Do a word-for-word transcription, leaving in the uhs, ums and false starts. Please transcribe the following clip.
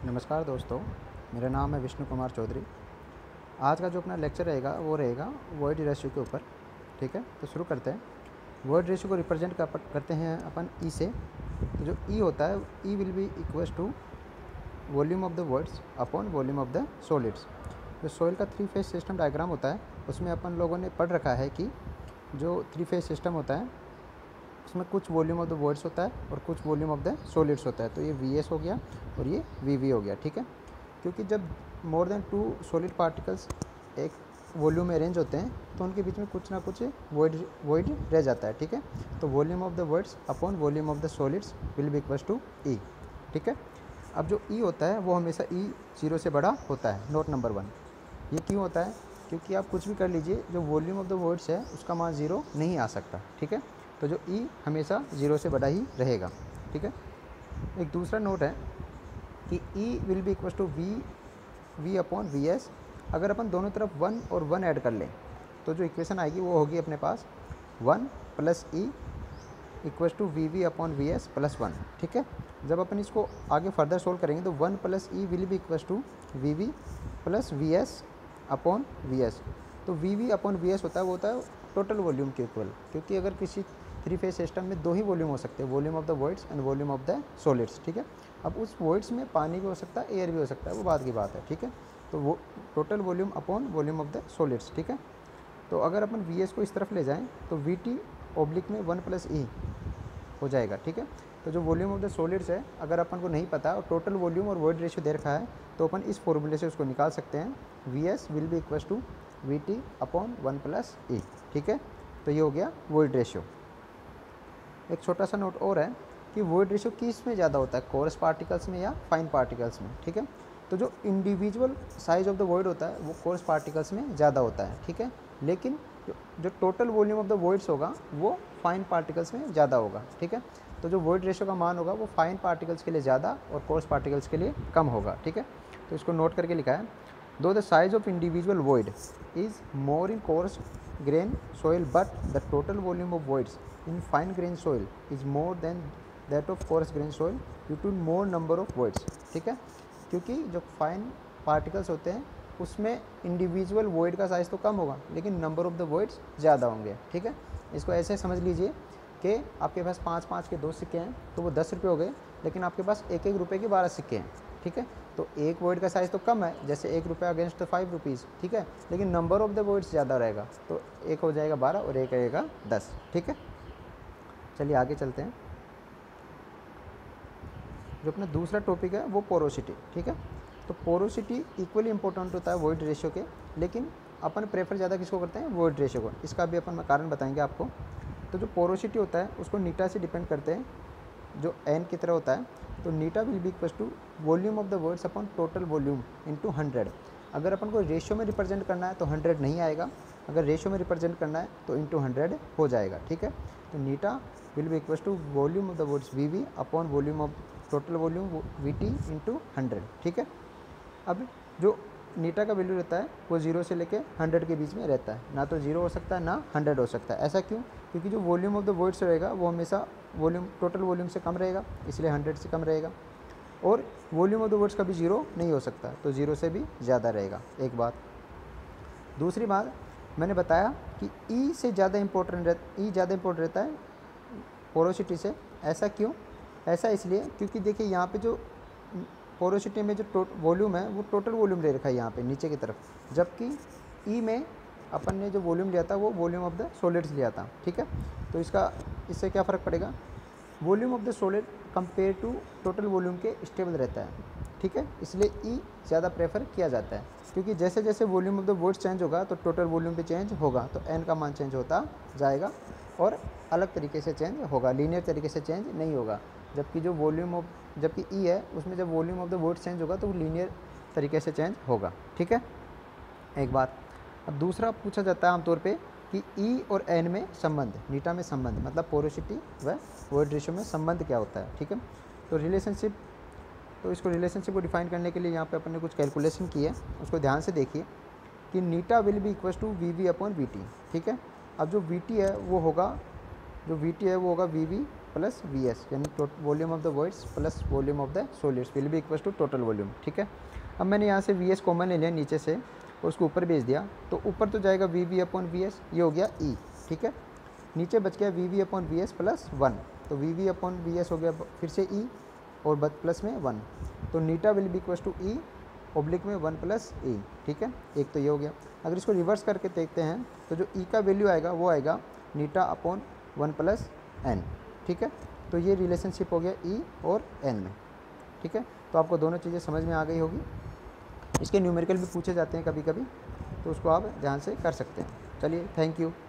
नमस्कार दोस्तों, मेरा नाम है विष्णु कुमार चौधरी। आज का जो अपना लेक्चर रहेगा वो रहेगा वॉइड रेशियो के ऊपर। ठीक है, तो शुरू करते हैं। वॉइड रेशियो को रिप्रेजेंट करते हैं अपन ई से। तो जो ई होता है, e will be equals to volume of the voids upon volume of the solids. जो सॉइल का थ्री फेज सिस्टम डायग्राम होता है उसमें अपन लोगों ने पढ़ रखा है कि जो थ्री फेज सिस्टम होता है उसमें कुछ वॉल्यूम ऑफ द वॉइड्स होता है और कुछ वॉल्यूम ऑफ द सॉलिड्स होता है। तो ये वी एस हो गया और ये वी वी हो गया। ठीक है, क्योंकि जब more than two solid particles एक वॉल्यूम में अरेंज होते हैं तो उनके बीच में कुछ ना कुछ वॉइड वॉइड रह जाता है। ठीक है, तो volume of the voids upon volume of the solids will be equals to e. ठीक है, अब जो ई होता है वो हमेशा ई जीरो से बड़ा होता है, नोट नंबर वन। ये क्यों होता है? क्योंकि आप कुछ भी कर लीजिए, जो वॉल्यूम ऑफ द वॉइड्स है उसका मान ज़ीरो नहीं आ सकता। ठीक है, तो जो ई हमेशा ज़ीरो से बड़ा ही रहेगा। ठीक है, एक दूसरा नोट है कि e will be equal to V V upon V S. अगर अपन दोनों तरफ वन और वन ऐड कर लें तो जो इक्वेशन आएगी वो होगी अपने पास one plus e equal to V V upon V S plus one. ठीक है, जब अपन इसको आगे फर्दर सोल्व करेंगे तो one plus e will be equal to V V plus V S upon V S. तो V V upon V S होता है वो होता है टोटल वॉल्यूम के इक्वल, क्योंकि अगर किसी थ्री फेज सिस्टम में दो ही वॉल्यूम हो सकते हैं, volume of the voids and volume of the solids. ठीक है, अब उस वॉइड्स में पानी भी हो सकता है, एयर भी हो सकता है, वो बात की बात है। ठीक है, तो वो total volume upon volume of the solids. ठीक है, तो अगर अपन वी एस को इस तरफ ले जाएं तो वी टी ओब्लिक में वन प्लस ई हो जाएगा। ठीक है, तो जो वॉल्यूम ऑफ द सॉलिड्स है अगर अपन को नहीं पता और टोटल वॉल्यूम और वॉइड रेशियो दे रखा है तो अपन इस फॉर्मूले से उसको निकाल सकते हैं। V S will be equal to V T upon one plus e. ठीक है, तो ये हो गया वॉइड रेशियो। एक छोटा सा नोट और है कि वॉइड रेशियो किस में ज़्यादा होता है, कोरस पार्टिकल्स में या फाइन पार्टिकल्स में। ठीक है, तो जो individual size of the void होता है वो कोरस पार्टिकल्स में ज़्यादा होता है। ठीक है, लेकिन जो जो total volume of the voids होगा वो फाइन पार्टिकल्स में ज़्यादा होगा। ठीक है, तो जो वॉइड रेशियो का मान होगा वो फाइन पार्टिकल्स के लिए ज़्यादा और कोरस पार्टिकल्स के लिए कम होगा। ठीक है, तो इसको नोट करके लिखा है, though the size of individual void is more in coarse grain soil but the total volume of voids in fine grain soil is more than that of coarse grain soil due to more number of voids। ठीक है, क्योंकि जो fine particles होते हैं उसमें individual void का size तो कम होगा लेकिन नंबर ऑफ द वॉइड्स ज़्यादा होंगे। ठीक है, इसको ऐसे समझ लीजिए कि आपके पास पाँच पाँच के दो सिक्के हैं तो वो दस रुपये हो गए, लेकिन आपके पास एक एक रुपये के बारह सिक्के हैं। ठीक है, तो एक वॉइड का साइज़ तो कम है, जैसे एक रुपये अगेंस्ट फाइव रुपीज़। ठीक है, लेकिन नंबर ऑफ द वॉइड्स ज़्यादा रहेगा, तो एक हो जाएगा बारह और एक रहेगा दस। ठीक है, चलिए आगे चलते हैं। जो अपना दूसरा टॉपिक है वो पोरोसिटी। ठीक है, तो पोरोसिटी इक्वली इंपॉर्टेंट होता है वॉइड रेशियो के, लेकिन अपन प्रेफर ज़्यादा किसको करते हैं, वॉइड रेशियो को। इसका भी अपन कारण बताएंगे आपको। तो जो पोरोसिटी होता है उसको नीटा से डिपेंड करते हैं, जो एन की तरह होता है। तो eta will be equal to volume of the voids upon total volume into hundred. अगर अपन को रेशियो में रिप्रेजेंट करना है तो हंड्रेड नहीं आएगा, अगर रेशियो में रिप्रेजेंट करना है तो इंटू हंड्रेड हो जाएगा। ठीक है, तो eta will be equal to volume of the voids V V upon volume of total volume V T into hundred. ठीक है, अब जो नीटा का वैल्यू रहता है वो जीरो से लेके हंड्रेड के बीच में रहता है, ना तो जीरो हो सकता है ना हंड्रेड हो सकता है। ऐसा क्यों? क्योंकि जो वॉल्यूम ऑफ द वॉइड्स रहेगा वो हमेशा वॉल्यूम टोटल वॉल्यूम से कम रहेगा, इसलिए हंड्रेड से कम रहेगा। और वॉल्यूम ऑफ द वॉइड्स कभी जीरो नहीं हो सकता, तो जीरो से भी ज़्यादा रहेगा। एक बात। दूसरी बात, मैंने बताया कि ई से ज़्यादा इंपॉर्टेंट रह ई ज़्यादा इंपॉर्टेंट रहता है पोरोसिटी से। ऐसा क्यों? ऐसा इसलिए क्योंकि देखिए यहाँ पे जो पोरोसिटी में जो वॉल्यूम है वो टोटल वॉल्यूम ले रखा है यहाँ पे नीचे की तरफ, जबकि ई में अपन ने जो वॉल्यूम लिया था वो वॉल्यूम ऑफ द सॉलिड्स लिया था। ठीक है, तो इसका इससे क्या फ़र्क पड़ेगा, volume of the solid compare to total volume के स्टेबल रहता है। ठीक है, इसलिए ई ज़्यादा प्रेफर किया जाता है, क्योंकि जैसे जैसे volume of the voids change होगा तो टोटल वॉल्यूम भी चेंज होगा, तो एन का मान चेंज होता जाएगा और अलग तरीके से चेंज होगा, लीनियर तरीके से चेंज नहीं होगा। जबकि जो वॉल्यूम ऑफ जबकि ई है उसमें जब volume of the voids change होगा तो वो लीनियर तरीके से चेंज होगा। ठीक है, एक बात। अब दूसरा पूछा जाता है आमतौर पे कि ई और एन में संबंध, नीटा में संबंध मतलब पोरोसिटी व वॉइड रेशियो में संबंध क्या होता है। ठीक है, तो रिलेशनशिप तो इसको रिलेशनशिप को डिफाइन करने के लिए यहाँ पे अपन ने कुछ कैलकुलेशन की है, उसको ध्यान से देखिए कि eta will be equal to V V upon V T. ठीक है, अब जो वी टी है वो होगा जो वी टी है वो होगा V V plus V S, यानी volume of the voids plus volume of the solids will be equal to total volume. ठीक है, अब मैंने यहाँ से वी एस कॉमन ले लिया नीचे से और उसको ऊपर भेज दिया, तो ऊपर तो जाएगा V V upon V S, ये हो गया ई। ठीक है, नीचे बच गया V V upon V S plus one, तो V V upon V S हो गया फिर से ई और बच प्लस में वन, तो eta will be equal to e oblique में वन प्लस ई। ठीक है, एक तो ये हो गया। अगर इसको रिवर्स करके देखते हैं तो जो ई का वैल्यू आएगा वो आएगा eta upon one plus n. ठीक है, तो ये रिलेशनशिप हो गया ई और एन में। ठीक है, तो आपको दोनों चीज़ें समझ में आ गई होगी। इसके न्यूमेरिकल भी पूछे जाते हैं कभी कभी, तो उसको आप ध्यान से कर सकते हैं। चलिए, थैंक यू।